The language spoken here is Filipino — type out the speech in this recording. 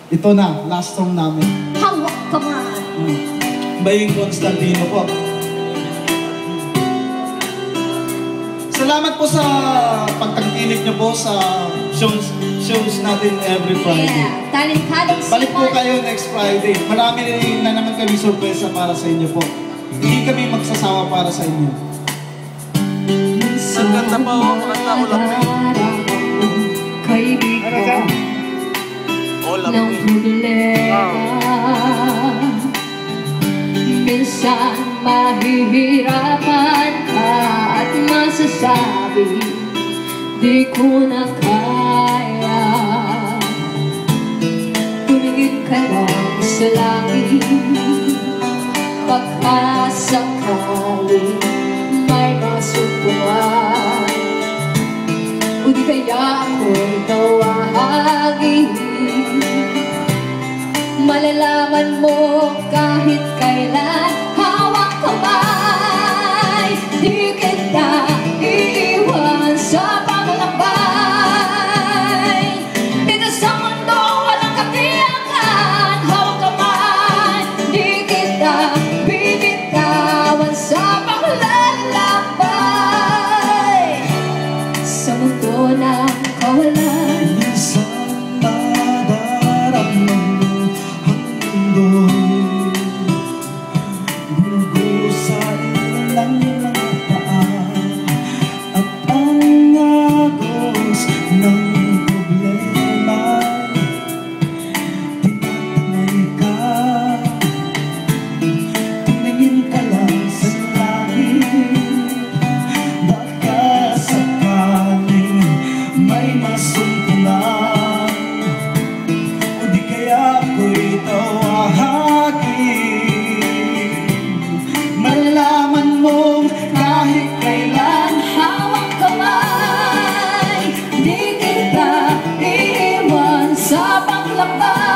Ito na, last song namin. Hawak ka man. Baying Constantino po. Salamat po sa pagtangkilik niyo po sa shows natin every Friday. Yeah, talentadong Balik po kayo next Friday. Marami na naman kami sorpresa para sa inyo po. Hindi kami magsasawa para sa inyo. Ang ganda pa o, maganda ko lang eh. Kaibigan ng problema. Minsan mahihirapan ka at masasabi di ko na kaya. Tumingin ka lang sa langit, baka sakali may masubukan. O di kaya ako'y tawagin, malalaman mo kahit kailan. Hawak kamay, di kita iiwan sa paglalakbay. Dito sa mundo walang katiyakan. Hawak kamay, di kita bibitawan sa paglalakbay. Sa mundo na kawalan, Minsan nadaramdaman mo ang mundo, gumugusa ilang mga paa, at ang agos ng problema. Tinatanay ka, tumingin ka lang sa langit, baka sakaling may masumpulan. O di kaya ako'y tawagin, malalaman mong kahit kailan. hawak kamay, di kita iiwan sa paglakbay.